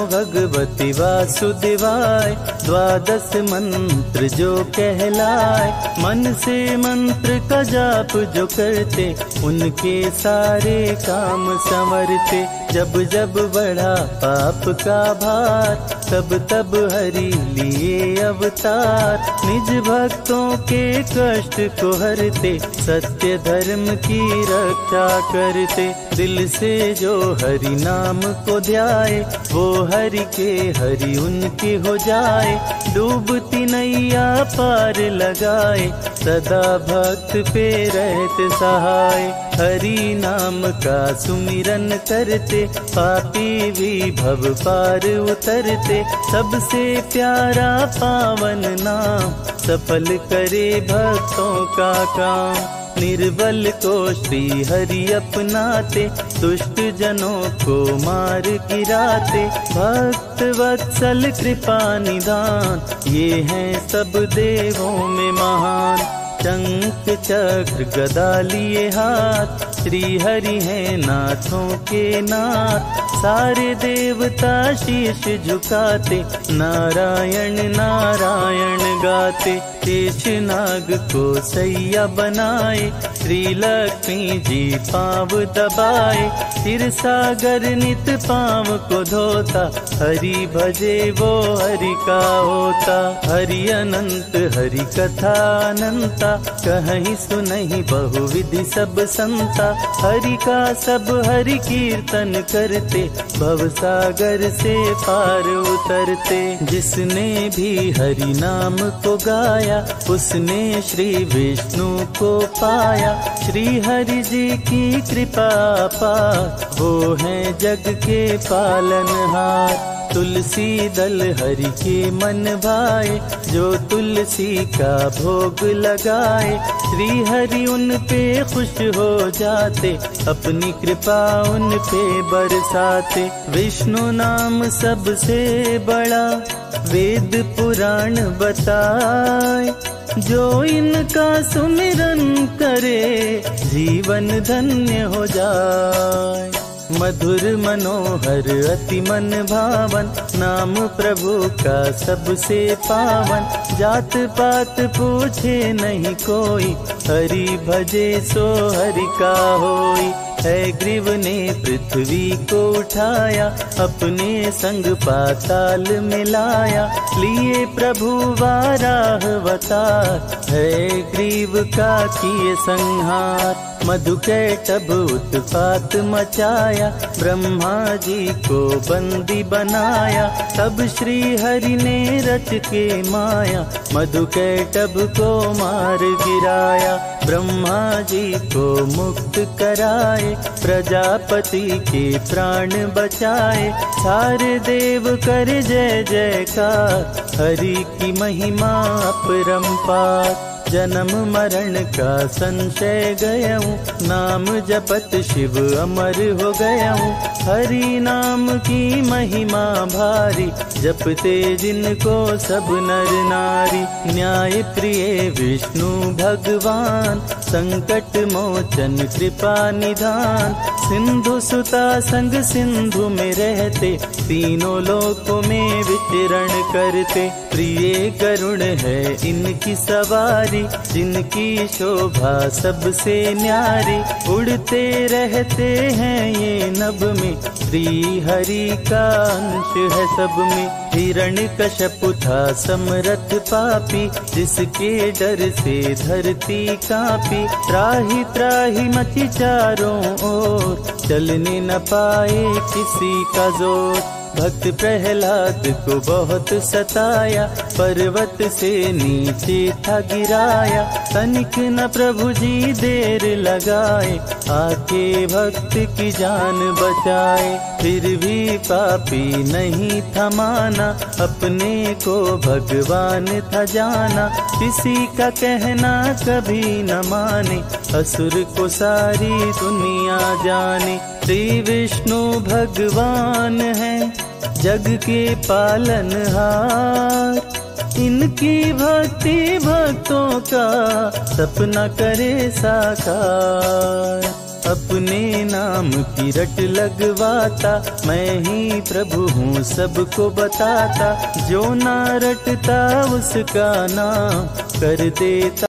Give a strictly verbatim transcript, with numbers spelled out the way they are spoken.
भगवती वासुदेवाय। द्वादश मंत्र जो कहलाए, मन से मंत्र का जाप जो करते, उनके सारे काम संवरते। जब जब बढ़ा पाप का भार, तब तब हरि लिए अवतार। निज भक्तों के कष्ट को हरते, सत्य धर्म की रक्षा करते। दिल से जो हरि नाम को ध्याए, वो हरि के हरि उनके हो जाए। डूबती नैया पार लगाए, सदा भक्त पे रहते सहाय। हरि नाम का सुमिरन करते, पापी भी भव पार उतरते। सबसे प्यारा पावन नाम, सफल करे भक्तों का काम। निर्बल को श्री हरि अपनाते, दुष्ट जनों को मार गिराते। भक्त वत्सल कृपा निदान, ये हैं सब देवों में महान। शंख चक्र गदा लिए हाथ, श्री हरि हैं नाथों के नाथ। सारे देवता शीश झुकाते, नारायण नारायण गाते। शेष नाग को सैया बनाए, श्री लक्ष्मी जी पाँव दबाए। क्षीर सागर नित पाँव को धोता, हरि भजे वो हरि का होता। हरि अनंत हरि कथा अनंता, कहीं सुनहि बहुविधि सब संता। हरि का सब हरि कीर्तन करते, भव सागर से पार उतरते। जिसने भी हरि नाम को गाया, उसने श्री विष्णु को पाया। श्री हरि जी की कृपा पार, वो है जग के पालनहार। तुलसी दल हरि के मन भाए, जो तुलसी का भोग लगाए। श्री हरि उन पे खुश हो जाते, अपनी कृपा उन पे बरसाते। विष्णु नाम सबसे बड़ा, वेद पुराण बताए। जो इनका सुमिरन करे, जीवन धन्य हो जाए। मधुर मनोहर अति मन भावन, नाम प्रभु का सबसे पावन। जात पात पूछे नहीं कोई, हरि भजे सो हरि का होई। है ग्रीव ने पृथ्वी को उठाया, अपने संग पाताल मिलाया। लिए प्रभु वाराह अवतार, है ग्रीव का किए संहार। मधुकैटभ उत्पात मचाया, ब्रह्मा जी को बंदी बनाया। तब श्री हरि ने रच के माया, मधुकैटभ को मार गिराया। ब्रह्मा जी को मुक्त कराए, प्रजापति के प्राण बचाए। सारे देव कर जय जयकार, हरि की महिमा अपरंपार। जन्म मरण का संशय गयऊं, नाम जपत शिव अमर हो गयऊं। हरि नाम की महिमा भारी, जपते जिनको सब नर नारी। न्याय प्रिय विष्णु भगवान, संकट मोचन कृपा निधान। सिंधु सुता संग सिंधु में रहते, तीनों लोकों में विचरण करते। प्रिय करुण है इनकी सवारी, जिनकी शोभा सबसे न्यारी। उड़ते रहते हैं ये नभ में, श्री हरि का अंश है सब में। हिरण्यकश्यप था समरथ पापी, जिसके डर से धरती कांपी। त्राहि त्राहि मची चारों ओर, चलने न पाए किसी का जोर। भक्त प्रहलाद को बहुत सताया, पर्वत से नीचे था गिराया। तनिक न प्रभु जी देर लगाए, आके भक्त की जान बचाए। फिर भी पापी नहीं था माना, अपने को भगवान था जाना। किसी का कहना कभी न माने, असुर को सारी दुनिया जाने। श्री विष्णु भगवान है जग के पालनहार, इनकी भक्ति भक्तों का सपना करे साकार। अपने नाम की रट लगवाता, मैं ही प्रभु हूँ सबको बताता, जो ना रटता उसका नाम कर देता।